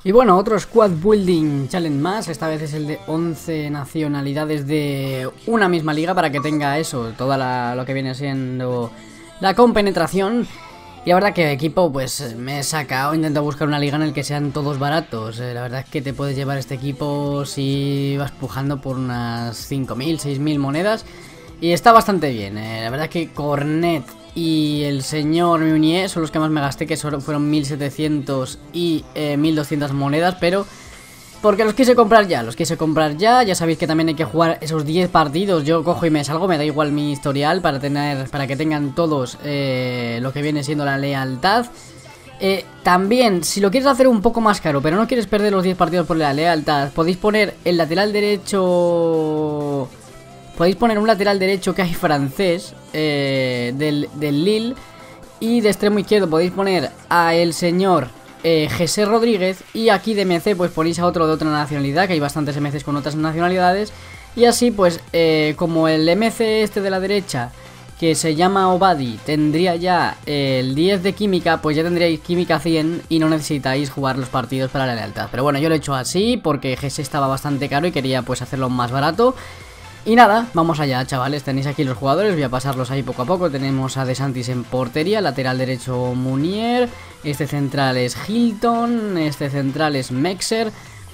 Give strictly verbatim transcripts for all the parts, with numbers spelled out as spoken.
Y bueno, otro Squad Building Challenge más. Esta vez es el de once nacionalidades de una misma liga, para que tenga eso, toda la, lo que viene siendo la compenetración. Y la verdad que equipo pues me he sacado, intento buscar una liga en la que sean todos baratos. eh, La verdad es que te puedes llevar este equipo si vas pujando por unas cinco mil, seis mil monedas. Y está bastante bien, eh. La verdad es que Cornet y el señor Meunier son los que más me gasté, que solo fueron mil setecientos y eh, mil doscientas monedas, pero porque los quise comprar ya, los quise comprar ya. Ya sabéis que también hay que jugar esos diez partidos. Yo cojo y me salgo, me da igual mi historial, para tener, para que tengan todos eh, lo que viene siendo la lealtad. Eh, también, si lo quieres hacer un poco más caro, pero no quieres perder los diez partidos por la lealtad, podéis poner el lateral derecho. Podéis poner un lateral derecho que hay francés eh, del, del Lille. Y de extremo izquierdo podéis poner a el señor eh, José Rodríguez. Y aquí de M C pues ponéis a otro de otra nacionalidad, que hay bastantes M Cs con otras nacionalidades. Y así pues eh, como el M C este de la derecha, que se llama Obadi, tendría ya el diez de química, pues ya tendríais química cien y no necesitáis jugar los partidos para la lealtad. Pero bueno, yo lo he hecho así porque José estaba bastante caro y quería pues hacerlo más barato. Y nada, vamos allá, chavales. Tenéis aquí los jugadores, voy a pasarlos ahí poco a poco. Tenemos a De Santis en portería, lateral derecho Munier, este central es Hilton, este central es Mexer,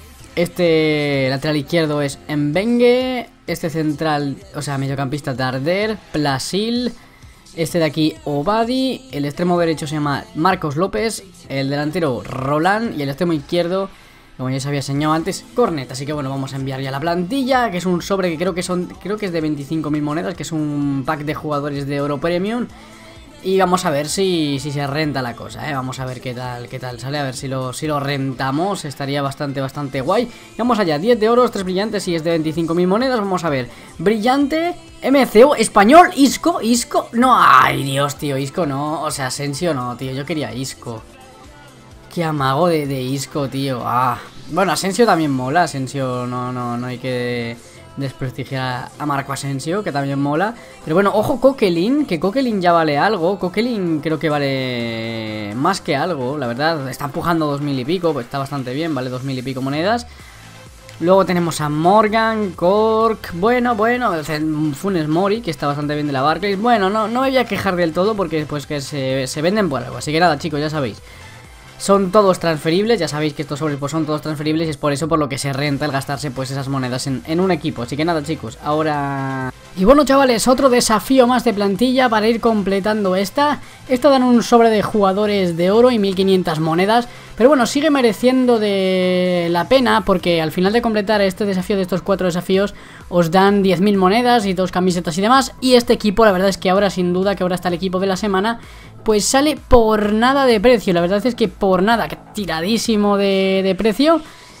este lateral izquierdo es Mbengue, este central, o sea, mediocampista Darder, Plasil, este de aquí Obadi, el extremo derecho se llama Marcos López, el delantero Roland y el extremo izquierdo, como ya os había enseñado antes, Cornet. Así que bueno, vamos a enviar ya la plantilla, que es un sobre que creo que son creo que es de veinticinco mil monedas, que es un pack de jugadores de Oro Premium. Y vamos a ver si, si se renta la cosa, ¿eh? Vamos a ver qué tal, qué tal sale, a ver si lo, si lo rentamos. Estaría bastante, bastante guay. Y vamos allá, diez de oros, tres brillantes y es de veinticinco mil monedas. Vamos a ver, brillante, M C O, español, Isco, Isco. No, ay Dios, tío, Isco no, o sea, Asensio no, tío, yo quería Isco. Qué amago de, de Isco, tío. Ah. Bueno, Asensio también mola. Asensio no, no, no hay que desprestigiar a Marco Asensio, que también mola. Pero bueno, ojo Coquelin, que Coquelin ya vale algo. Coquelin creo que vale más que algo, la verdad. Está empujando dos mil y pico, pues está bastante bien, vale dos mil y pico monedas. Luego tenemos a Morgan, Cork, bueno, bueno, Funes Mori, que está bastante bien de la Barclays. Bueno, no, no me voy a quejar del todo porque pues que se, se venden por algo. Así que nada, chicos, ya sabéis. Son todos transferibles, ya sabéis que estos sobres pues son todos transferibles y es por eso por lo que se renta el gastarse pues esas monedas en, en un equipo. Así que nada, chicos, ahora... Y bueno, chavales, otro desafío más de plantilla para ir completando esta. Esta dan un sobre de jugadores de oro y mil quinientas monedas. Pero bueno, sigue mereciendo de la pena porque al final de completar este desafío de estos cuatro desafíos os dan diez mil monedas y dos camisetas y demás. Y este equipo, la verdad es que ahora sin duda que ahora está el equipo de la semana, pues sale por nada de precio. La verdad es que por nada, que tiradísimo de, de precio.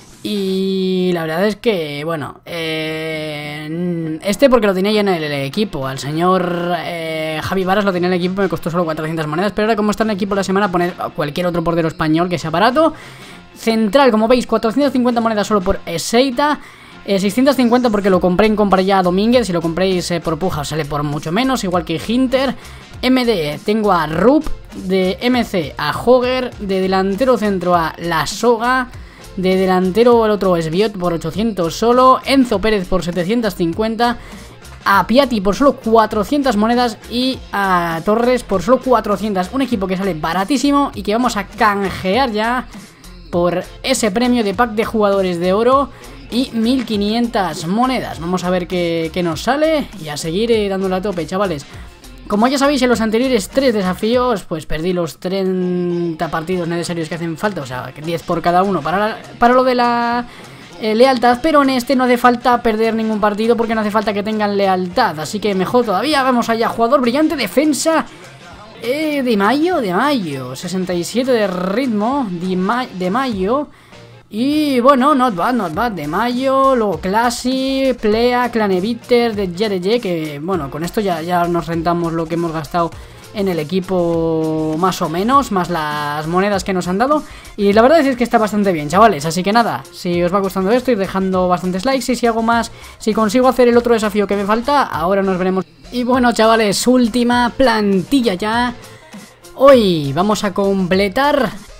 Y la verdad es que, bueno, eh, este porque lo tenía ya en el, el equipo. Al señor eh, Javi Varas lo tenía en el equipo, me costó solo cuatrocientas monedas. Pero ahora como está en el equipo de la semana, poner cualquier otro portero español que sea barato. Central, como veis, cuatrocientas cincuenta monedas solo por Eseita. Eh, seiscientas cincuenta porque lo compré en compra ya a Domínguez. Si lo compréis eh, por puja os sale por mucho menos, igual que Hinter. M D, tengo a Rup. De M C a Hoger. De delantero centro a La Soga. De delantero el otro es Biot por ochocientos solo. Enzo Pérez por setecientos cincuenta. A Piatti por solo cuatrocientas monedas. Y a Torres por solo cuatrocientas. Un equipo que sale baratísimo y que vamos a canjear ya por ese premio de pack de jugadores de oro y mil quinientas monedas. Vamos a ver qué, qué nos sale y a seguir eh, dándole a tope, chavales. Como ya sabéis, en los anteriores tres desafíos pues perdí los treinta partidos necesarios que hacen falta, o sea, diez por cada uno para, la, para lo de la eh, lealtad. Pero en este no hace falta perder ningún partido porque no hace falta que tengan lealtad, así que mejor todavía. Vamos allá, jugador brillante, defensa eh, de mayo, de mayo sesenta y siete de ritmo, de, ma de mayo. Y bueno, not bad, not bad, de mayo, luego Classy, Plea, Claneviter, de G D G, que bueno, con esto ya, ya nos rentamos lo que hemos gastado en el equipo más o menos, más las monedas que nos han dado. Y la verdad es que está bastante bien, chavales, así que nada, si os va gustando esto, ir dejando bastantes likes y si hago más, si consigo hacer el otro desafío que me falta, ahora nos veremos. Y bueno, chavales, última plantilla ya. Hoy vamos a completar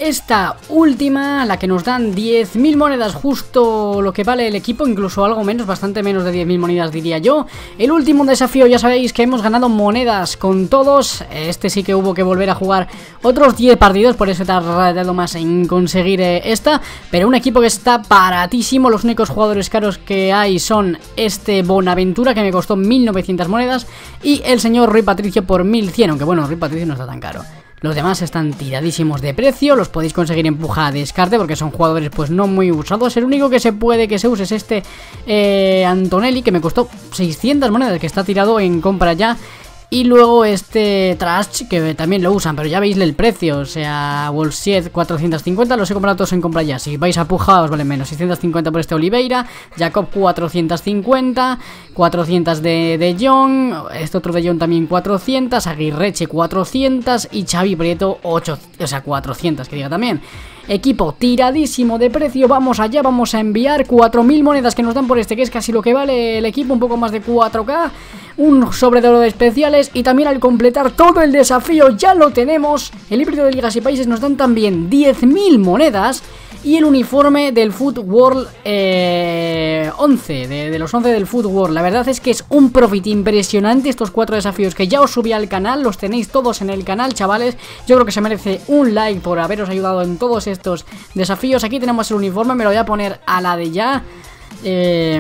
esta última, la que nos dan diez mil monedas, justo lo que vale el equipo, incluso algo menos, bastante menos de diez mil monedas diría yo. El último desafío, ya sabéis que hemos ganado monedas con todos. Este sí que hubo que volver a jugar otros diez partidos, por eso he tardado más en conseguir eh, esta. Pero un equipo que está baratísimo, los únicos jugadores caros que hay son este Bonaventura, que me costó mil novecientas monedas, y el señor Rui Patricio por mil cien, aunque bueno, Rui Patricio no está tan caro. Los demás están tiradísimos de precio, los podéis conseguir en puja a descarte porque son jugadores pues no muy usados. El único que se puede que se use es este eh, Antonelli, que me costó seiscientas monedas, que está tirado en compra ya. Y luego este Trash, que también lo usan, pero ya veis el precio, o sea, Wolsied cuatrocientos cincuenta, los he comprado todos en compra ya. Si vais a puja os vale menos, seiscientos cincuenta por este Oliveira, Jacob cuatrocientos cincuenta, cuatrocientos de, de Jong, este otro de Jong también cuatrocientos, Aguirreche cuatrocientos y Xavi Prieto ochocientos, o sea, cuatrocientos que diga también. Equipo tiradísimo de precio, vamos allá, vamos a enviar cuatro mil monedas que nos dan por este, que es casi lo que vale el equipo, un poco más de cuatro K, un sobre de oro de especiales, y también al completar todo el desafío ya lo tenemos, el híbrido de ligas y países nos dan también diez mil monedas, y el uniforme del Foot World eh, once, de, de los once del Foot World. La verdad es que es un profit impresionante estos cuatro desafíos que ya os subí al canal, los tenéis todos en el canal, chavales. Yo creo que se merece un like por haberos ayudado en todos estos desafíos. Aquí tenemos el uniforme, me lo voy a poner a la de ya. Eh...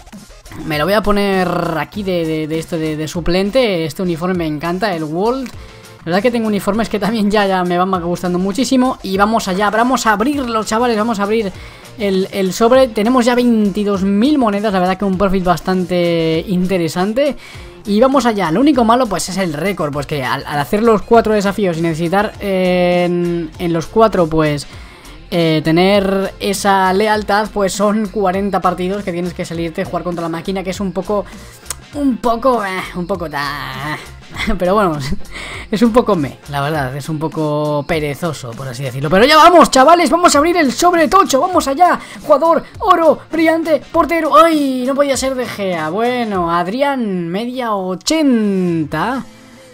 Me lo voy a poner aquí de, de, de esto de, de suplente. Este uniforme me encanta, el World. La verdad que tengo uniformes que también ya, ya me van gustando muchísimo. Y vamos allá, vamos a abrirlo, chavales. Vamos a abrir el, el sobre. Tenemos ya veintidós mil monedas. La verdad que un profit bastante interesante. Y vamos allá, lo único malo pues es el récord. Pues que al, al hacer los cuatro desafíos y necesitar eh, en, en los cuatro pues... Eh, tener esa lealtad, pues son cuarenta partidos que tienes que salirte, jugar contra la máquina, que es un poco, un poco, eh, un poco ta... Pero bueno, es un poco me, la verdad, es un poco perezoso, por así decirlo. Pero ya vamos, chavales, vamos a abrir el sobre tocho, vamos allá. Jugador, oro, brillante, portero, ¡ay! No podía ser De Gea. Bueno, Adrián, media ochenta.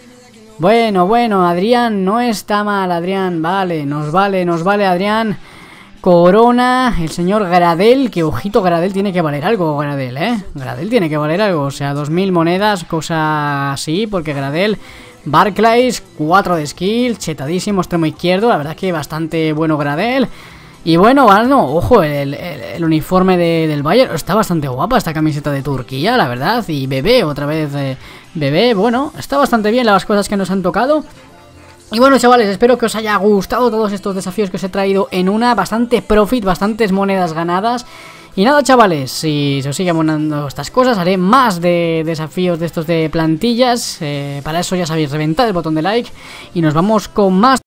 Bueno, bueno, Adrián, no está mal, Adrián, vale, nos vale, nos vale, Adrián. Corona, el señor Gradel, que ojito, Gradel tiene que valer algo, Gradel, ¿eh? Gradel tiene que valer algo, o sea, dos mil monedas, cosa así, porque Gradel... Barclays, cuatro de skill, chetadísimo, extremo izquierdo, la verdad que bastante bueno Gradel. Y bueno, bueno, ojo, el, el, el uniforme de, del Bayern está bastante guapa, esta camiseta de Turquía, la verdad. Y Bebé, otra vez eh, Bebé, bueno, está bastante bien las cosas que nos han tocado. Y bueno, chavales, espero que os haya gustado todos estos desafíos que os he traído en una. Bastante profit, bastantes monedas ganadas. Y nada, chavales, si se os siguen abonando estas cosas, haré más de desafíos de estos de plantillas. eh, Para eso ya sabéis, reventad el botón de like. Y nos vamos con más.